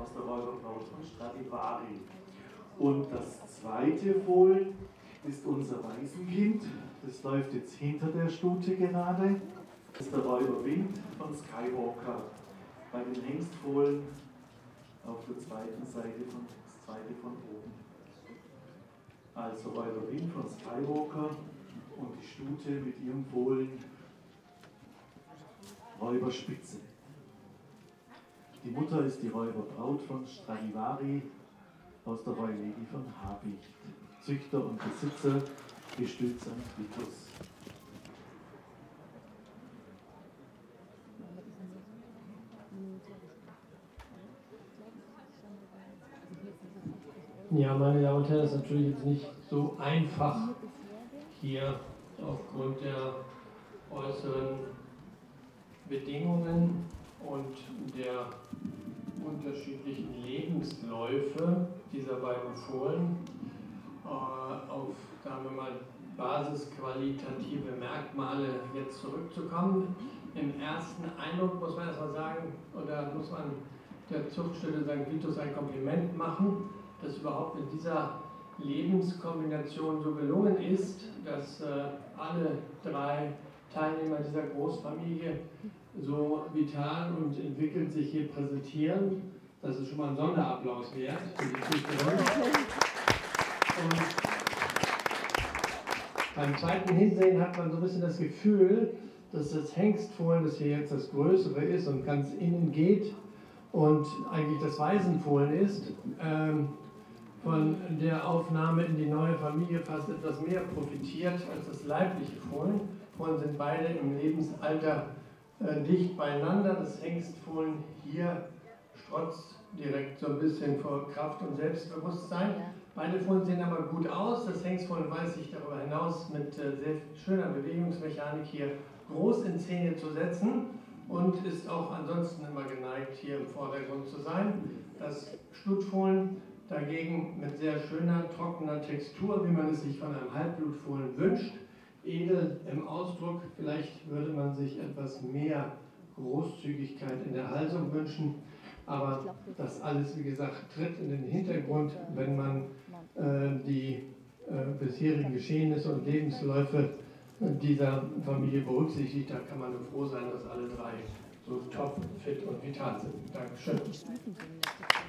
aus der Räuberbraut von Stradivari. Und das zweite Fohlen ist unser Waisenkind. Das läuft jetzt hinter der Stute gerade. Das ist der Räuberwind von Skywalker. Bei den Hengstfohlen auf der zweiten Seite das zweite von oben. Also Räuberwind von Skywalker und die Stute mit ihrem Fohlen Räuberspitze. Die Mutter ist die Räuberbraut von Stradivari aus der Royal Lady von Habicht. Züchter und Besitzer Gestüt St. Vitus. Ja, meine Damen und Herren, das ist natürlich jetzt nicht so einfach hier aufgrund der äußeren Bedingungen und der unterschiedlichen Lebensläufe dieser beiden Fohlen auf, sagen wir mal, basisqualitative Merkmale jetzt zurückzukommen. Im ersten Eindruck muss man erstmal sagen, oder muss man der Zuchtstätte St. Vitus ein Kompliment machen, dass überhaupt in dieser Lebenskombination so gelungen ist, dass alle drei Teilnehmer dieser Großfamilie so vital und entwickelt sich hier präsentieren. Das ist schon mal ein Sonderapplaus wert für die Züchterin. Und beim zweiten Hinsehen hat man so ein bisschen das Gefühl, dass das Hengstfohlen, das hier jetzt das Größere ist und ganz innen geht und eigentlich das Waisenfohlen ist, von der Aufnahme in die neue Familie fast etwas mehr profitiert als das leibliche Fohlen. Fohlen sind beide im Lebensalter dicht beieinander. Das Hengstfohlen hier strotzt direkt so ein bisschen vor Kraft und Selbstbewusstsein. Beide Fohlen sehen aber gut aus. Das Hengstfohlen weiß sich darüber hinaus mit sehr schöner Bewegungsmechanik hier groß in Szene zu setzen und ist auch ansonsten immer geneigt, hier im Vordergrund zu sein. Das Stutfohlen dagegen mit sehr schöner, trockener Textur, wie man es sich von einem Halbblutfohlen wünscht. Edel im Ausdruck, vielleicht würde man sich etwas mehr Großzügigkeit in der Halsung wünschen, aber das alles, wie gesagt, tritt in den Hintergrund, wenn man die bisherigen Geschehnisse und Lebensläufe dieser Familie berücksichtigt. Da kann man nur froh sein, dass alle drei so top, fit und vital sind. Dankeschön.